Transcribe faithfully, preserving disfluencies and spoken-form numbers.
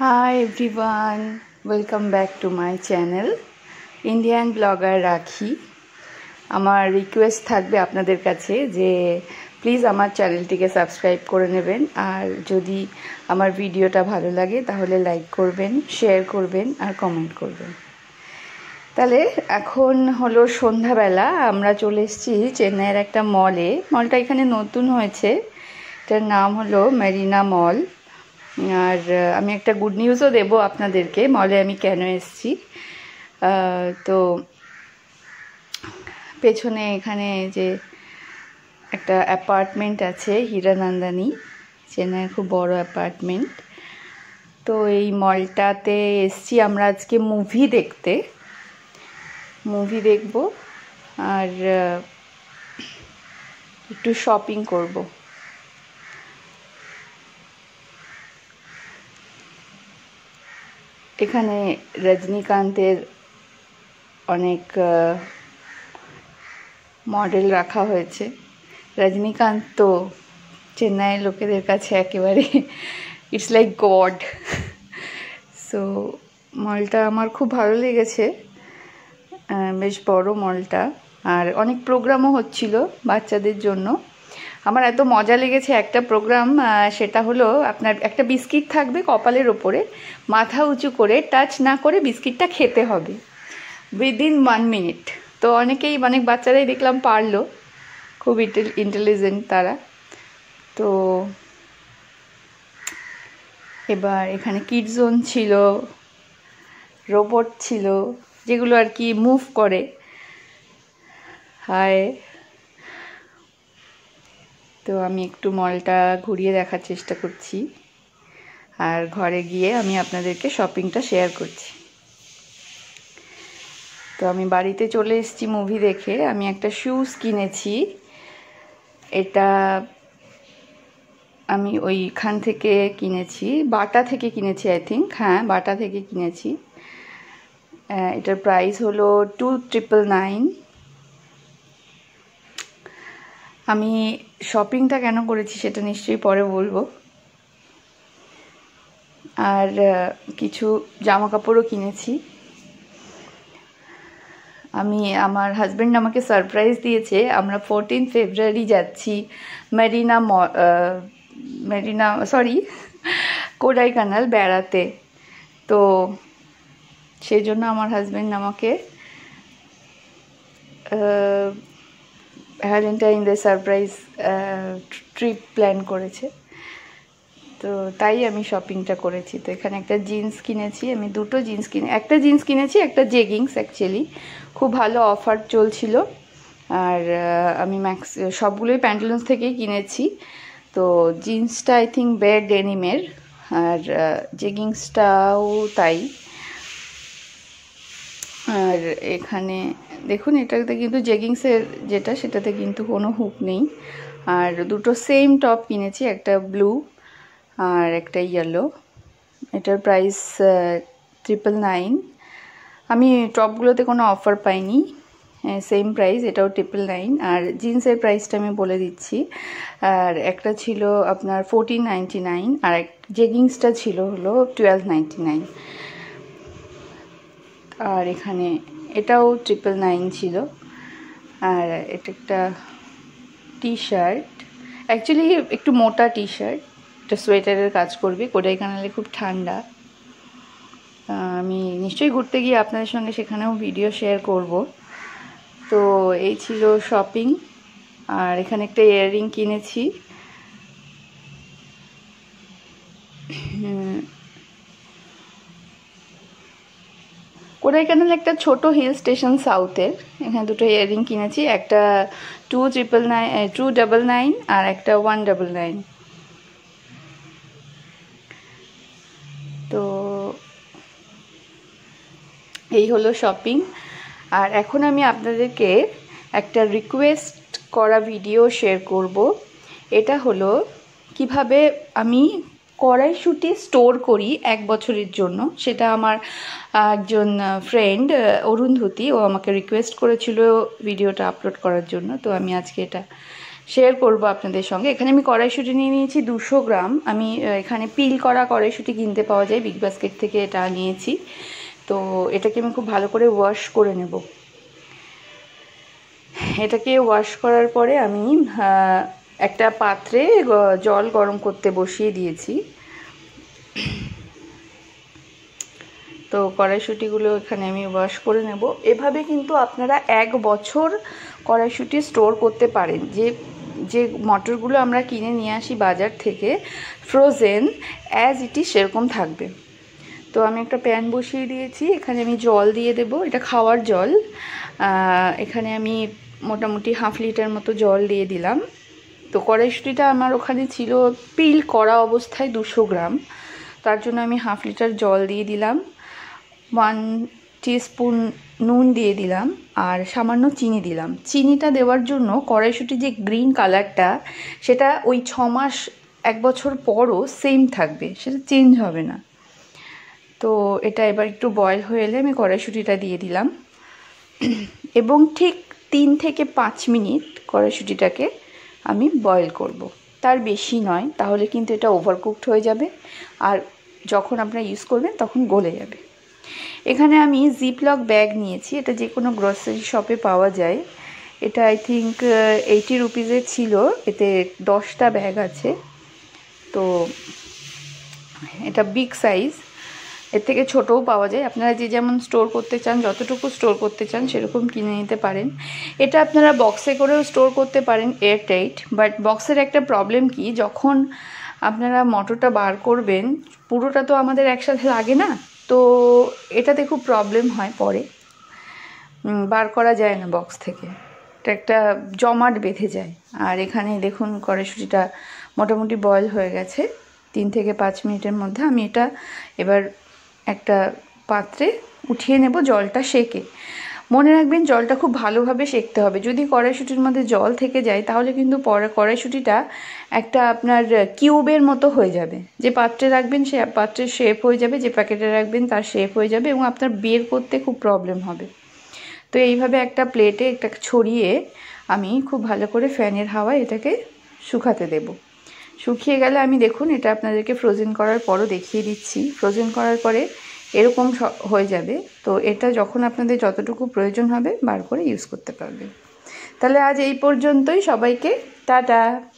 Hi everyone, welcome back to my channel Indian blogger Rakhi. আমার request থাকবে আপনাদের কাছে যে প্লিজ আমার চ্যানেলটিকে সাবস্ক্রাইব করে নেবেন, আর যদি আমার ভিডিওটা ভালো লাগে তাহলে লাইক করবেন, শেয়ার করবেন আর কমেন্ট করবেন। তাহলে এখন হলো সন্ধ্যাবেলা, আমরা চলে এসেছি চেন্নাইয়ের একটা মলে। মলটা এখানে নতুন হয়েছে, এটার নাম হলো মেরিনা মল। আর আমি একটা গুড নিউজও দেব আপনাদেরকে, মলে আমি কেন এসেছি। তো পেছনে এখানে যে একটা অ্যাপার্টমেন্ট আছে হীরানন্দানী, চেন্নাইয়ের খুব বড় অ্যাপার্টমেন্ট। তো এই মলটাতে এসেছি আমরা আজকে মুভি দেখতে, মুভি দেখব আর একটু শপিং করব। এখানে রজনীকান্তের অনেক মডেল রাখা হয়েছে। রজনীকান্ত তো চেন্নাইয়ের লোকেদের কাছে একেবারে ইটস লাইক গড। সো মলটা আমার খুব ভালো লেগেছে, বেশ বড় মলটা, আর অনেক প্রোগ্রামও হচ্ছিল বাচ্চাদের জন্য। আমার এত মজা লেগেছে একটা প্রোগ্রাম, সেটা হলো আপনার একটা বিস্কিট থাকবে কপালের ওপরে, মাথা উঁচু করে টাচ না করে বিস্কিটটা খেতে হবে উইদিন ওয়ান মিনিট। তো অনেকেই অনেক বাচ্চারাই দেখলাম পারলো, খুব ইন্টেলিজেন্ট তারা। তো এবার এখানে কিড জোন ছিল, রোবট ছিল যেগুলো আর কি মুভ করে। হায়, তো আমি একটু মলটা ঘুরিয়ে দেখার চেষ্টা করছি, আর ঘরে গিয়ে আমি আপনাদেরকে শপিংটা শেয়ার করছি। তো আমি বাড়িতে চলে এসেছি মুভি দেখে। আমি একটা শুজ কিনেছি, এটা আমি ওইখান থেকে কিনেছি, বাটা থেকে কিনেছি আই থিঙ্ক, হ্যাঁ বাটা থেকে কিনেছি। এটার প্রাইস হলো টু ট্রিপল নাইন। আমি শপিংটা কেন করেছি সেটা নিশ্চয়ই পরে বলবো। আর কিছু জামা কাপড়ও কিনেছি। আমি আমার হাজব্যান্ড আমাকে সারপ্রাইজ দিয়েছে, আমরা ফোরটিন ফেব্রুয়ারি যাচ্ছি মেরিনা মেরিনা সরি কোডাইকানাল বেড়াতে। তো সেই জন্য আমার হাজব্যান্ড আমাকে Valentine day surprise trip plan করেছে, তো তাই আমি শপিংটা করেছি। তো এখানে একটা জিন্স কিনেছি, আমি দুটো জিন্স কিনে একটা জিন্স কিনেছি, একটা জেগিংস। অ্যাকচুয়ালি খুব ভালো অফার চলছিল, আর আমি ম্যাক্স সবগুলোই প্যান্টালুন্স থেকেই কিনেছি। তো জিন্সটা আই থিঙ্ক বের ডেনিমের, আর জেগিংসটাও তাই। আর এখানে দেখুন, এটাতে কিন্তু জেগিংসের যেটা সেটাতে কিন্তু কোনো হুক নেই। আর দুটো সেম টপ কিনেছি, একটা ব্লু আর একটা ইয়েলো। এটার প্রাইস ট্রিপল নাইন। আমি টপগুলোতে কোনো অফার পাইনি, সেম প্রাইস, এটাও ট্রিপল নাইন। আর জিন্সের প্রাইসটা আমি বলে দিচ্ছি, আর একটা ছিল আপনার ফোরটিন নাইনটি নাইন, আর এক জেগিংসটা ছিল হলো টুয়েলভ নাইনটি নাইন। আর এখানে এটাও ট্রিপল নাইন ছিল। আর এটা একটা টি শার্ট, অ্যাকচুয়ালি একটু মোটা টি শার্ট, এটা সোয়েটারের কাজ করবে। কোডাইকানালে খুব ঠান্ডা, আমি নিশ্চয়ই ঘুরতে গিয়ে আপনাদের সঙ্গে সেখানেও ভিডিও শেয়ার করব। তো এই ছিল শপিং। আর এখানে একটা ইয়াররিং কিনেছি, কোডাইকানাল একটা ছোট হিল স্টেশন সাউথের। এখানে দুটো ইয়াররিং কিনেছি, একটা two triple nine two double nine আর একটা ওয়ান ডাবল নাইন। তো এই হলো শপিং। আর এখন আমি আপনাদেরকে একটা রিকোয়েস্ট করা ভিডিও শেয়ার করব। এটা হলো কিভাবে আমি কড়াইশুঁটি স্টোর করি এক বছরের জন্য। সেটা আমার একজন ফ্রেন্ড অরুন্ধতী, ও আমাকে রিকোয়েস্ট করেছিল ভিডিওটা আপলোড করার জন্য। তো আমি আজকে এটা শেয়ার করব আপনাদের সঙ্গে। এখানে আমি কড়াইশুঁটি নিয়ে নিয়েছি দুশো গ্রাম। আমি এখানে পিল করা কড়াইশুঁটি কিনতে পাওয়া যায়, বিগ বাস্কেট থেকে এটা নিয়েছি। তো এটাকে আমি খুব ভালো করে ওয়াশ করে নেব। এটাকে ওয়াশ করার পরে আমি একটা পাত্রে জল গরম করতে বসিয়ে দিয়েছি। তো কড়াইশুঁটিগুলো এখানে আমি ওয়াশ করে নেব। এভাবে কিন্তু আপনারা এক বছর কড়াইশুঁটি স্টোর করতে পারেন। যে যে মটরগুলো আমরা কিনে নিয়ে আসি বাজার থেকে ফ্রোজেন, অ্যাজ ইট ইজ সেরকম থাকবে। তো আমি একটা প্যান বসিয়ে দিয়েছি, এখানে আমি জল দিয়ে দেব, এটা খাওয়ার জল। এখানে আমি মোটামুটি হাফ লিটার মতো জল দিয়ে দিলাম। তো কড়াইশুঁটিটা আমার ওখানে ছিল পিল করা অবস্থায় দুশো গ্রাম, তার জন্য আমি হাফ লিটার জল দিয়ে দিলাম। ওয়ান টিস্পুন নুন দিয়ে দিলাম আর সামান্য চিনি দিলাম। চিনিটা দেওয়ার জন্য কড়াইশুঁটি যে গ্রিন কালারটা সেটা ওই ছ মাস এক বছর পরও সেম থাকবে, সেটা চেঞ্জ হবে না। তো এটা এবার একটু বয়েল হয়ে এলে আমি কড়াইশুঁটিটা দিয়ে দিলাম এবং ঠিক তিন থেকে পাঁচ মিনিট কড়াইশুঁটিটাকে আমি বয়েল করব, তার বেশি নয়, তাহলে কিন্তু এটা ওভারকুকড হয়ে যাবে আর যখন আপনারা ইউজ করবেন তখন গলে যাবে। এখানে আমি জিপলক ব্যাগ নিয়েছি, এটা যে কোনো গ্রসারি শপে পাওয়া যায়। এটা আই থিঙ্ক এইটি রুপিজের ছিল, এতে দশটা ব্যাগ আছে। তো এটা বিগ সাইজ, এর থেকে ছোটও পাওয়া যায়। আপনারা যে যেমন স্টোর করতে চান, যতটুকু স্টোর করতে চান সেরকম কিনে নিতে পারেন। এটা আপনারা বক্সে করেও স্টোর করতে পারেন এয়ার টাইট। বাট বক্সের একটা প্রবলেম কি, যখন আপনারা মটরটা বার করবেন পুরোটা তো আমাদের একসাথে লাগে না, তো এটাতে খুব প্রবলেম হয়, পরে বার করা যায় না বক্স থেকে, এটা একটা জমাট বেঁধে যায়। আর এখানে দেখুন কড়াইশুঁটিটা মোটামুটি বয়েল হয়ে গেছে তিন থেকে পাঁচ মিনিটের মধ্যে। আমি এটা এবার একটা পাত্রে উঠিয়ে নেব জলটা সেকে। মনে রাখবেন জলটা খুব ভালোভাবে সেকতে হবে। যদি কড়াইশুঁটির মধ্যে জল থেকে যায় তাহলে কিন্তু পরে কড়াইশুঁটিটা একটা আপনার কিউবের মতো হয়ে যাবে। যে পাত্রে রাখবেন সে পাত্রের শেপ হয়ে যাবে, যে প্যাকেটে রাখবেন তার শেপ হয়ে যাবে এবং আপনার বের করতে খুব প্রবলেম হবে। তো এইভাবে একটা প্লেটে একটা ছড়িয়ে আমি খুব ভালো করে ফ্যানের হাওয়ায় এটাকে শুকাতে দেব। শুকিয়ে গেলে আমি দেখুন এটা আপনাদেরকে ফ্রোজেন করার পরও দেখিয়ে দিচ্ছি। ফ্রোজেন করার পরে এরকম হয়ে যাবে। তো এটা যখন আপনাদের যতটুকু প্রয়োজন হবে বার করে ইউজ করতে পারবেন। তাহলে আজ এই পর্যন্তই, সবাইকে টাটা।